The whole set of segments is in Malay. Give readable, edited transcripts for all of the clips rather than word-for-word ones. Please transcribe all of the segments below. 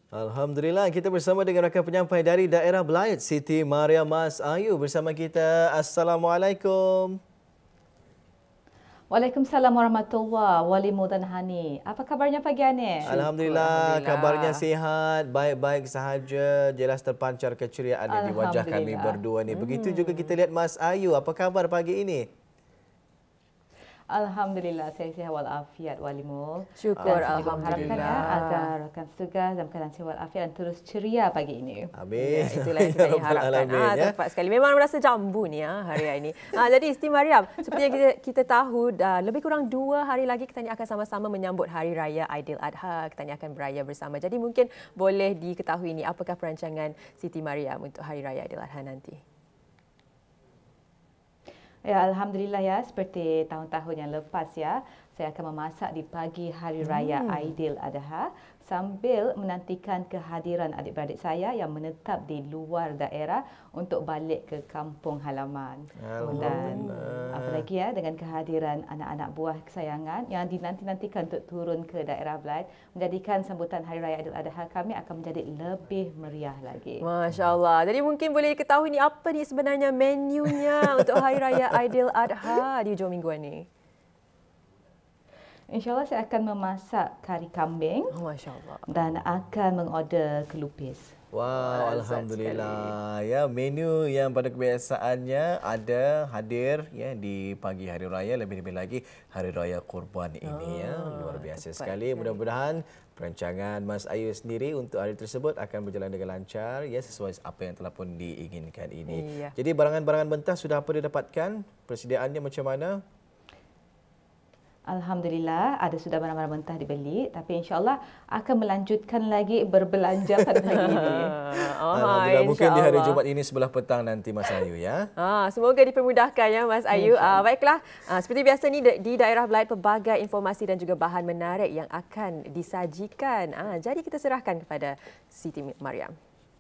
Alhamdulillah, kita bersama dengan rakan penyampai dari daerah Belait, Siti Maria Mas Ayu bersama kita. Assalamualaikum. Waalaikumsalam warahmatullahi wabarakatuh dan Hani. Apa kabarnya pagi ini? Alhamdulillah, kabarnya sihat, baik-baik sahaja. Jelas terpancar keceriaan di wajah kami berdua ni. Begitu juga kita lihat Mas Ayu. Apa kabar pagi ini? Alhamdulillah, saya sihat walafiat walimu. Syukur, alhamdulillah. Agar rakan setugas dalam keadaan sihat walafiat dan terus ceria pagi ini. Amin. Ya, itulah yang kita harapkan. Tepat sekali. Memang rasa jambu ni hari ini. Jadi Siti Mariam, seperti yang kita tahu, lebih kurang 2 hari lagi kita akan sama-sama menyambut Hari Raya Aidiladha. Kita akan beraya bersama. Jadi mungkin boleh diketahui ni apakah perancangan Siti Mariam untuk Hari Raya Aidiladha nanti? Ya, alhamdulillah ya, seperti tahun-tahun yang lepas ya, saya akan memasak di pagi Hari Raya Aidiladha sambil menantikan kehadiran adik-beradik saya yang menetap di luar daerah untuk balik ke kampung halaman. Dan apalagi ya dengan kehadiran anak-anak buah kesayangan yang dinanti-nantikan untuk turun ke daerah Belait, menjadikan sambutan Hari Raya Aidiladha kami akan menjadi lebih meriah lagi. Masya Allah. Jadi mungkin boleh diketahui ni apa ni sebenarnya menunya untuk Hari Raya Aidiladha di hujung mingguan ni? InsyaAllah saya akan memasak kari kambing. Masya Allah. Dan akan mengorder kelupis. Wow, alhamdulillah. Ya, menu yang pada kebiasaannya ada hadir ya di pagi hari raya, lebih-lebih lagi hari raya Kurban ini ya. Luar biasa sekali. Mudah-mudahan perancangan Mas Ayu sendiri untuk hari tersebut akan berjalan dengan lancar ya, sesuai apa yang telah pun diinginkan ini. Iya. Jadi barangan-barangan mentah sudah apa didapatkan? Persediaannya macam mana? Alhamdulillah, ada sudah barang-barang mentah dibeli, tapi insyaAllah akan melanjutkan lagi berbelanja pada pagi ini. Alhamdulillah, mungkin di hari Jumaat ini sebelah petang nanti Mas Ayu ya. Semoga dipermudahkan ya Mas Ayu. Baiklah, seperti biasa ni di daerah Belait pelbagai informasi dan juga bahan menarik yang akan disajikan. Jadi kita serahkan kepada Siti Mariam.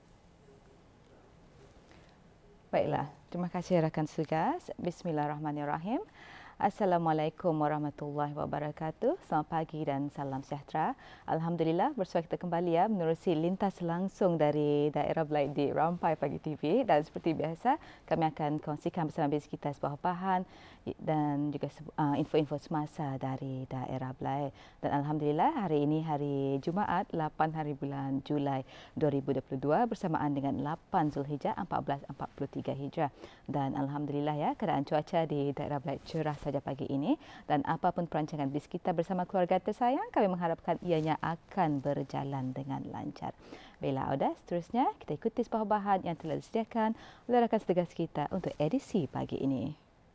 Baiklah, terima kasih rakan setugas. Bismillahirrahmanirrahim. Assalamualaikum warahmatullahi wabarakatuh. Selamat pagi dan salam sejahtera. Alhamdulillah bersua kita kembali ya menerusi lintas langsung dari daerah Belait di Rampai Pagi TV, dan seperti biasa kami akan kongsikan bersama bis kita sebuah bahan dan juga info-info semasa dari daerah Belait. Dan alhamdulillah hari ini hari Jumaat 8 hari bulan Julai 2022 bersamaan dengan 8 Zulhijjah 1443 Hijrah. Dan alhamdulillah ya, keadaan cuaca di daerah Belait cerah saja pagi ini, dan apapun perancangan bis kita bersama keluarga tersayang, kami mengharapkan ianya akan berjalan dengan lancar. Baiklah Audas, seterusnya kita ikuti sebuah bahan yang telah disediakan oleh rakan setugas kita untuk edisi pagi ini.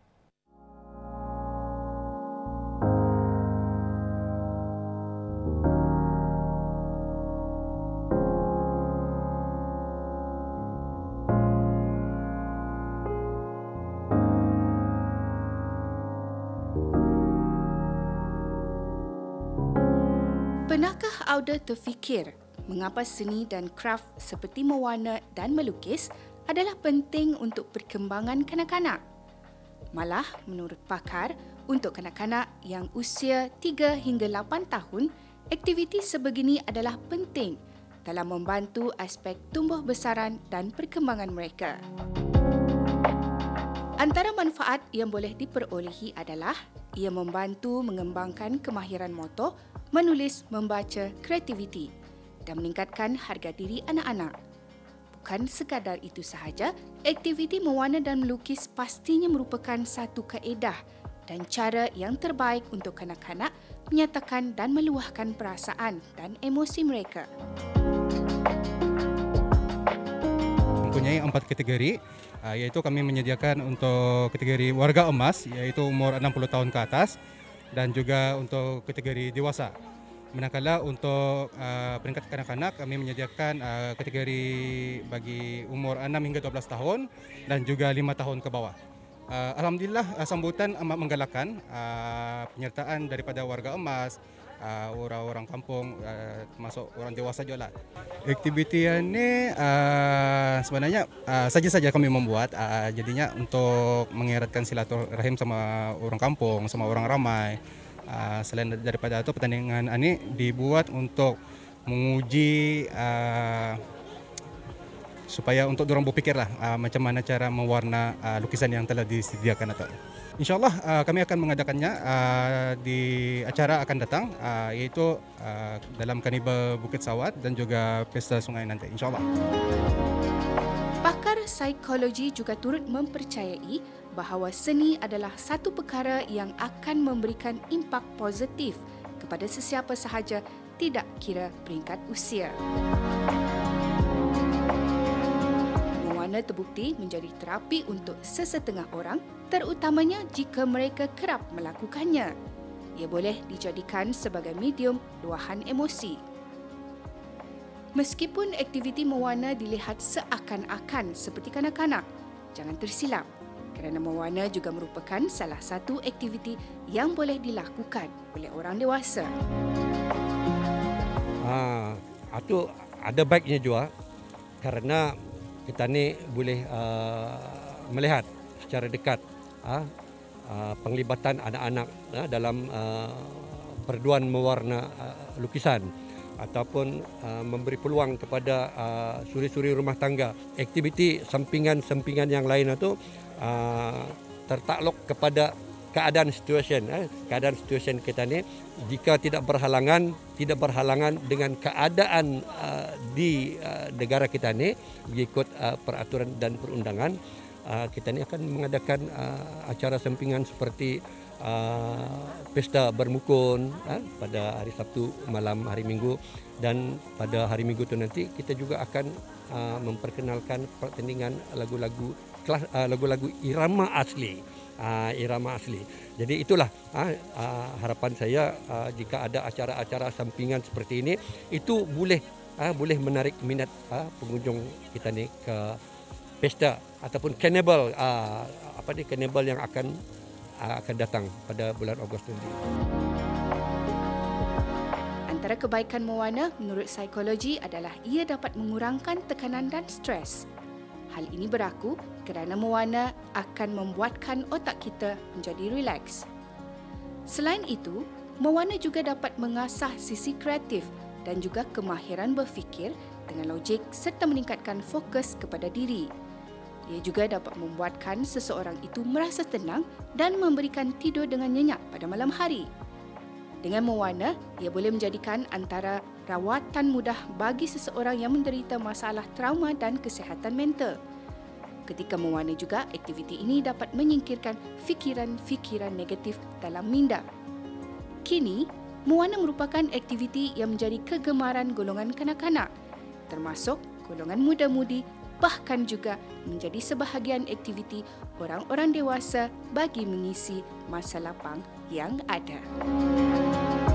Pernahkah Auda terfikir mengapa seni dan kraf seperti mewarna dan melukis adalah penting untuk perkembangan kanak-kanak? Malah, menurut pakar, untuk kanak-kanak yang usia 3 hingga 8 tahun, aktiviti sebegini adalah penting dalam membantu aspek tumbuh besaran dan perkembangan mereka. Antara manfaat yang boleh diperolehi adalah ia membantu mengembangkan kemahiran motor, menulis, membaca, kreativiti dan meningkatkan harga diri anak-anak. Bukan sekadar itu sahaja, aktiviti mewarna dan melukis pastinya merupakan satu kaedah dan cara yang terbaik untuk kanak-kanak menyatakan dan meluahkan perasaan dan emosi mereka. Mempunyai 4 kategori, iaitu kami menyediakan untuk kategori warga emas, iaitu umur 60 tahun ke atas, dan juga untuk kategori dewasa. Manakala untuk peringkat kanak-kanak, kami menyediakan kategori bagi umur 6 hingga 12 tahun dan juga 5 tahun ke bawah. Alhamdulillah, sambutan amat menggalakkan, penyertaan daripada warga emas, orang-orang kampung, termasuk orang dewasa juga lah. Aktiviti ini sebenarnya saja-saja kami membuat, jadinya untuk mengeratkan silaturahim sama orang kampung, sama orang ramai. Selain daripada itu, pertandingan ini dibuat untuk menguji supaya untuk dorang berfikirlah macam mana cara mewarna lukisan yang telah disediakan atau InsyaAllah kami akan mengadakannya di acara akan datang iaitu dalam Karnival Bukit Sawat dan juga Pesta Sungai nanti insyaAllah. Pakar psikologi juga turut mempercayai bahawa seni adalah satu perkara yang akan memberikan impak positif kepada sesiapa sahaja, tidak kira peringkat usia. Mewarna terbukti menjadi terapi untuk sesetengah orang, terutamanya jika mereka kerap melakukannya. Ia boleh dijadikan sebagai medium luahan emosi. Meskipun aktiviti mewarna dilihat seakan-akan seperti kanak-kanak, jangan tersilap kerana mewarna juga merupakan salah satu aktiviti yang boleh dilakukan oleh orang dewasa. Itu ada baiknya juga kerana kita ni boleh melihat secara dekat penglibatan anak-anak dalam perduan mewarna lukisan ataupun memberi peluang kepada suri-suri rumah tangga. Aktiviti sampingan-sampingan yang lain itu tertakluk kepada keadaan situasi kita ni jika tidak berhalangan dengan keadaan di negara kita ni mengikut peraturan dan perundangan, kita ni akan mengadakan acara sampingan seperti pesta bermukun pada hari Sabtu malam hari Minggu, dan pada hari Minggu tu nanti kita juga akan memperkenalkan pertandingan lagu-lagu irama asli. Jadi itulah harapan saya, jika ada acara-acara sampingan seperti ini itu boleh menarik minat pengunjung kita ni ke pesta ataupun karnival karnival yang akan datang pada bulan Ogos nanti. Antara kebaikan mewarna menurut psikologi adalah ia dapat mengurangkan tekanan dan stres. Hal ini berlaku kerana mewarna akan membuatkan otak kita menjadi rileks. Selain itu, mewarna juga dapat mengasah sisi kreatif dan juga kemahiran berfikir dengan logik serta meningkatkan fokus kepada diri. Ia juga dapat membuatkan seseorang itu merasa tenang dan memberikan tidur dengan nyenyak pada malam hari. Dengan mewarna, ia boleh menjadikan antara rawatan mudah bagi seseorang yang menderita masalah trauma dan kesihatan mental. Ketika mewarna juga, aktiviti ini dapat menyingkirkan fikiran-fikiran negatif dalam minda. Kini, mewarna merupakan aktiviti yang menjadi kegemaran golongan kanak-kanak, termasuk golongan muda-mudi, bahkan juga menjadi sebahagian aktiviti orang-orang dewasa bagi mengisi masa lapang yang ada.